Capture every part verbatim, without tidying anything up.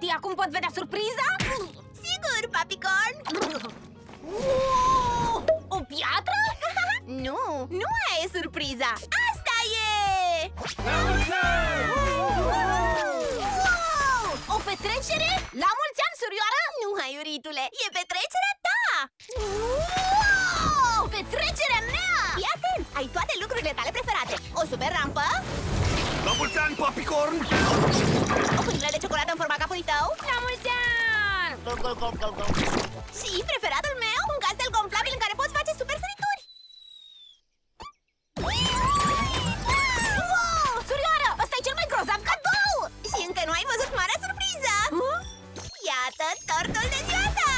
Și acum pot vedea surpriza? Sigur, Papicorn! Wow! O piatră? Nu, nu aia e surpriza! Asta e! Wow! O petrecere? La mulți ani, surioară? Nu, haiuritule, e petrecerea ta! Wow! Petrecerea mea! Fii atent, ai toate lucrurile tale preferate. O super rampă, La mulți ani, Papicorn! o cutilă de ciocolată în forma capului tău, La mulți ani! și preferatul meu, un castel gonflabil în care poți face super sărituri. Wow! Surioară, ăsta e cel mai grozav cadou! Și încă nu ai văzut marea surpriză! Iată tortul de ziua ta!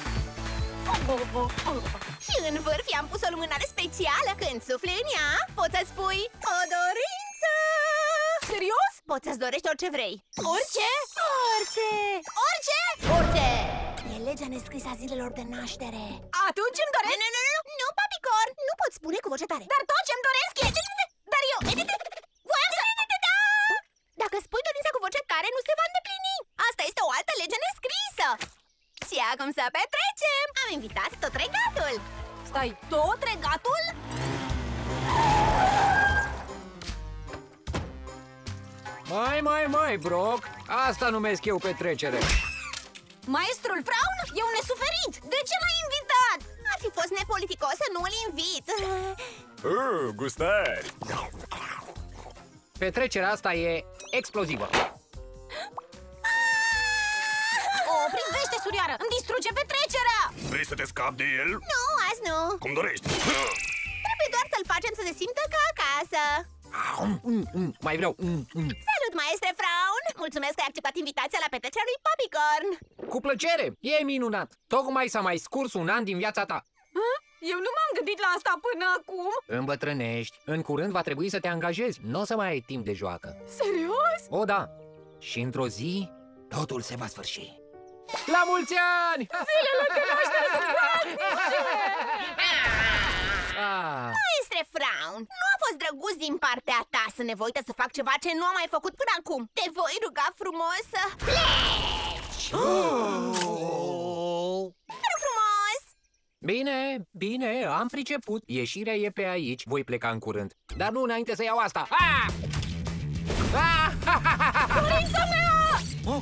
Și în vârf i-am pus o lumânare specială. Când sufli în ea, poți să spui o dorință! Serios? Poți să-ți dorești orice vrei. Orice? Orice! Orice? Orice! E legea nescrisă a zilelor de naștere. Atunci îmi doresc... Nu, nu, nu, nu, nu, Papicorn! Nu poți spune cu voce tare. Dar tot ce-mi doresc e... Dar eu... Voiam să... Dacă spui dorința cu voce tare, nu se va îndeplini. Asta este o altă lege nescrisă. Și acum să petrecem! Am invitat tot regatul. Stai, tot regatul? Mai, mai, mai, Brock. Asta numesc eu petrecere. Maestrul Fraun e un nesuferit. De ce l-ai invitat? Ar fi fost nepoliticos să nu-l invit. Uh, gustări! Petrecerea asta e explozivă. O, privește, surioară, îmi distruge petrecerea. Vrei să te scapi de el? Nu, azi nu. Cum dorești! Trebuie doar să-l facem să se simtă ca acasă. Mm, mm, mai vreau. Mm, mm. Salut, maestre Fraun! Mulțumesc că ai acceptat invitația la petrecerea lui Papicorn. Cu plăcere, e minunat. Tocmai s-a mai scurs un an din viața ta. Eu nu m-am gândit la asta până acum. Îmbătrânești. În curând va trebui să te angajezi. Nu o să mai ai timp de joacă. Serios? O, da. Și într-o zi, totul se va sfârși. La mulți ani! Zilele de naștere sunt groaznice! Ah. Maestre Fraun, nu a fost drăguț din partea ta să nevoită să fac ceva ce nu am mai făcut până acum. Te voi ruga frumos să pleci! Oh. Te rog frumos! Bine, bine, am priceput. Ieșirea e pe aici. Voi pleca în curând. Dar nu înainte să iau asta. Ah! Ah! Dorința mea! Oh!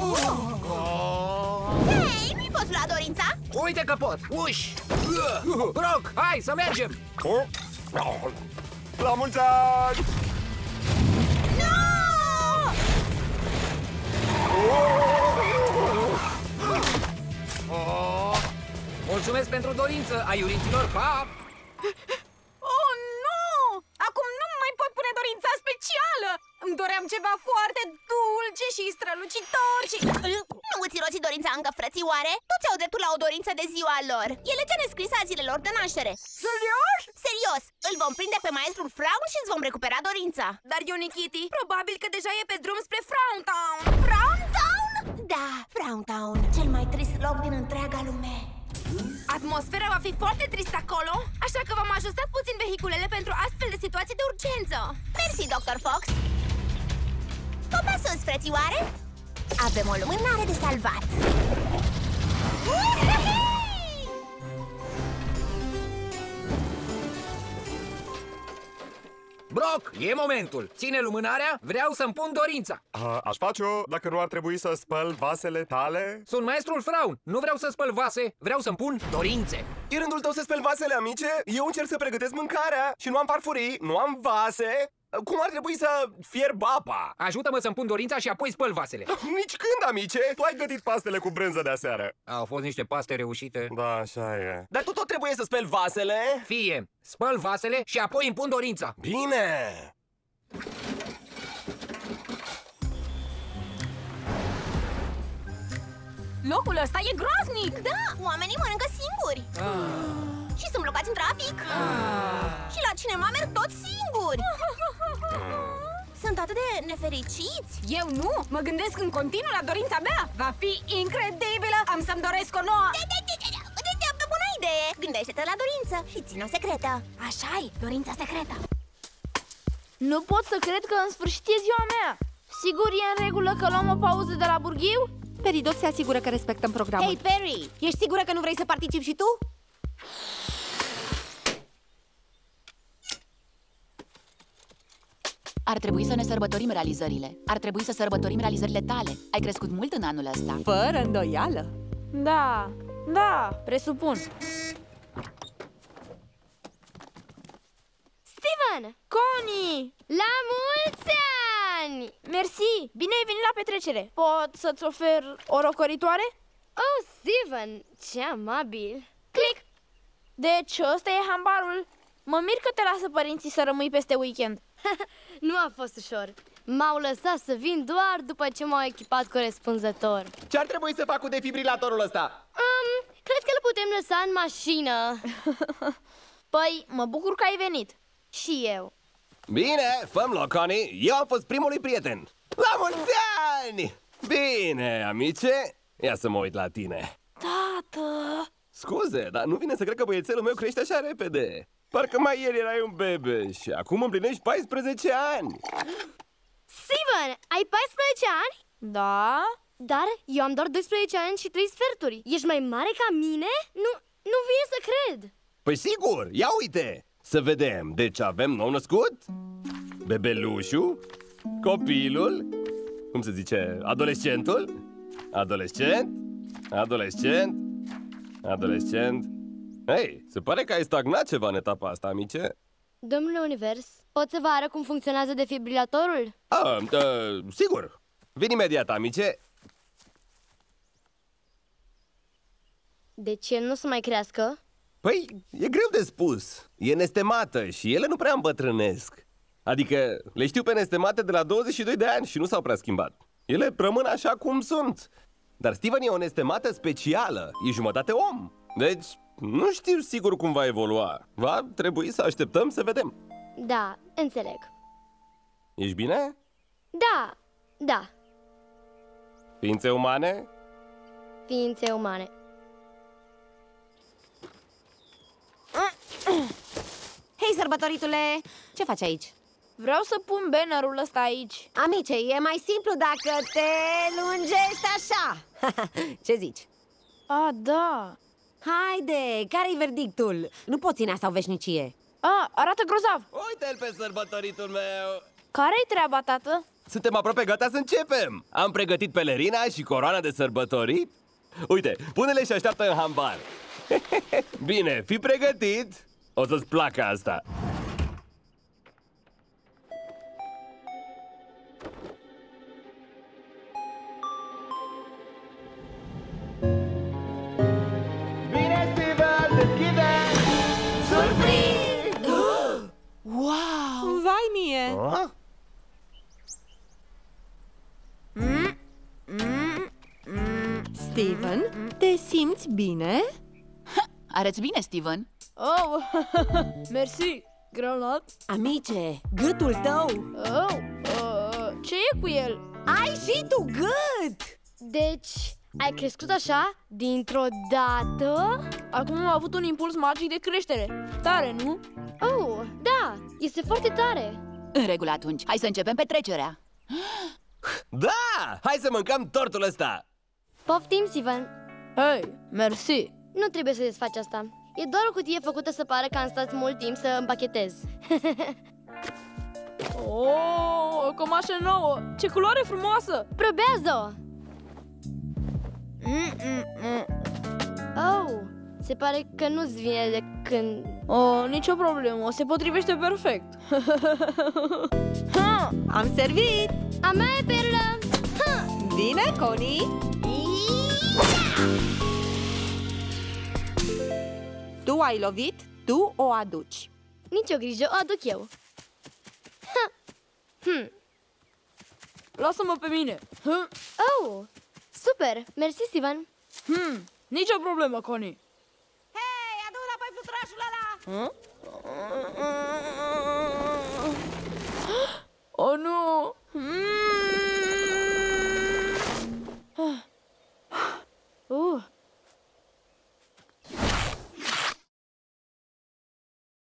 Oh! Hei, nu-i poți lua dorința? Uite că pot! Uși! Brock, hai să mergem! Oh. La mulți ani! Oh! Mulțumesc pentru dorință, aiuriților! Pa! Oh, nu! Acum nu mai pot pune dorința specială! Îmi doream ceva foarte dulce și strălucitor și... Nu îți roți dorința încă, frățioare? Toți au dreptul la o dorință de ziua lor. E legea nescrisă a zilelor de naștere. Serios? Serios, îl vom prinde pe maestrul Fraun și îți vom recupera dorința. Dar Unikitty, probabil că deja e pe drum spre Frowntown. Frowntown? Da, Frowntown, cel mai trist loc din întreaga lume. Atmosfera va fi foarte tristă acolo, așa că v-am ajustat puțin vehiculele pentru astfel de situații de urgență. Mersi, doctor Fox. Popa sus, frățioare. Avem o lumânare de salvat. Brock, e momentul! Ține lumânarea, vreau să-mi pun dorința! A, aș face-o dacă nu ar trebui să spăl vasele tale? Sunt maestrul Fraun, nu vreau să spăl vase, vreau să-mi pun dorințe! E rândul tău să speli vasele, amice? Eu încerc să pregătesc mâncarea și nu am farfurii, nu am vase. Cum ar trebui să fierb apa? Ajută-mă să-mi pun dorința și apoi spăl vasele! Nici când, amice! Tu ai gătit pastele cu brânză de-aseară. Au fost niște paste reușite. Da, așa e. Dar tu tot trebuie să speli vasele? Fie, spăl vasele și apoi îmi pun dorința! Bine! Locul ăsta e groaznic! Da, oamenii mănâncă singuri. Ah. Și sunt blocați în trafic. Ah. Și la cinema merg toți singuri. Sunt atât de nefericiți. Eu nu! Mă gândesc în continuu la dorința mea! Va fi incredibilă! Am să-mi doresc o nouă... Bună idee! Gândește-te la dorință și ține-o secretă. Așa-i, dorința secretă! Nu pot să cred că în sfârșit e ziua mea. Sigur e în regulă că luăm o pauză de la burghiu? Peridot se asigură că respectăm programul. Hei, Perry, ești sigură că nu vrei să participi și tu? Ar trebui să ne sărbătorim realizările. Ar trebui să sărbătorim realizările tale. Ai crescut mult în anul ăsta. Fără îndoială. Da, da, presupun. Steven! Connie! La mulți ani! Mersi! Bine ai venit la petrecere! Pot să-ți ofer o rocoritoare? Oh, Steven! Ce amabil! Click! Deci ăsta e hambarul. Mă mir că te lasă părinții să rămâi peste weekend. Nu a fost ușor. M-au lăsat să vin doar după ce m-au echipat corespunzător. Ce-ar trebui să fac cu defibrilatorul ăsta? Um, cred că îl putem lăsa în mașină. Păi, mă bucur că ai venit. Și eu. Bine, fă-mi loc, Connie. Eu am fost primul lui prieten. La mulți ani! Bine, amice, ia să mă uit la tine. Tată! Scuze, dar nu vine să cred că băiețelul meu crește așa repede. Parcă mai ieri erai un bebe și acum împlinești paisprezece ani. Steven, ai paisprezece ani? Da? Dar eu am doar doisprezece ani și trei sferturi. Ești mai mare ca mine? Nu, nu vine să cred. Păi sigur, ia uite! Să vedem, deci avem nou născut, bebelușul, copilul, cum se zice, adolescentul, adolescent, adolescent, adolescent. Hei, se pare că ai stagnat ceva în etapa asta, amice. Domnule Univers, pot să vă arăt cum funcționează defibrilatorul? Ah, uh, sigur. Vin imediat, amice. Deci el nu să mai crească? Păi, e greu de spus. E nestemată și ele nu prea îmbătrânesc. Adică, le știu pe nestemate de la douăzeci și doi de ani și nu s-au prea schimbat. Ele rămân așa cum sunt. Dar Steven e o nestemată specială. E jumătate om. Deci, nu știu sigur cum va evolua. Va trebui să așteptăm să vedem. Da, înțeleg. Ești bine? Da, da, Ființe umane? ființe umane. Hei, sărbătoritule! Ce faci aici? Vreau să pun bannerul ăsta aici. Amice, e mai simplu dacă te lungești așa. Ce zici? A, da. Haide, care-i verdictul? Nu poți ține asta o veșnicie. A, arată grozav. Uite-l pe sărbătoritul meu! Care-i treaba, tată? Suntem aproape gata să începem! Am pregătit pelerina și coroana de sărbătorit. Uite, pune-le și așteaptă în hambar. Bine, fii pregătit! O să-ți placă asta! Bine, Steven! Deschide! Surpriz! Wow! Vai mie! Ah? Steven, te simți bine? Arăți bine, Steven. Oh, mersi. Granat. Amice, gâtul tău! Oh, uh, ce e cu el? Ai și tu gât! Deci, ai crescut așa, dintr-o dată? Acum am avut un impuls magic de creștere. Tare, nu? Oh, da, este foarte tare. În regulă atunci, hai să începem petrecerea. Da! Hai să mâncăm tortul ăsta! Poftim, Steven. Hei, mersi. Nu trebuie să desfaci asta. E doar o cutie făcută să pară că am stat mult timp să împachetez. Oh, o cămașă nouă. Ce culoare frumoasă! Probează-o! Mm-mm-mm. Oh, se pare că nu-ți vine de când... Oh, nicio problemă, se potrivește perfect. Ha, am servit! A mea e perlă! Bine, Connie! Tu ai lovit, tu o aduci. Nici o grijă, o aduc eu. Hmm. Lasă-mă pe mine. Hm. Oh, super! Mersi, Steven. Hmm. Nicio problemă, Connie. Hei, adu înapoi fluturașul ăla! Hm?